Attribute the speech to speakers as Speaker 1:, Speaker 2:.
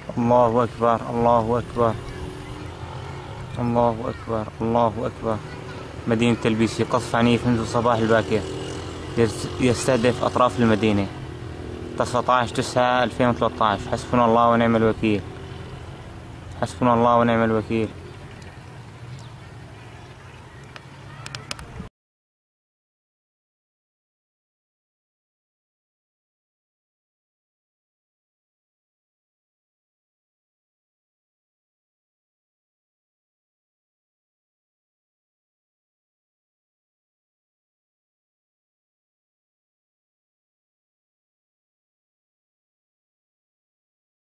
Speaker 1: الله أكبر، الله أكبر، الله أكبر، الله أكبر. مدينة تلبيسي، قصف عنيف منذ الصباح الباكر يستهدف أطراف المدينة. 19/9/2013. حسبنا الله ونعم الوكيل، حسبنا الله ونعم الوكيل.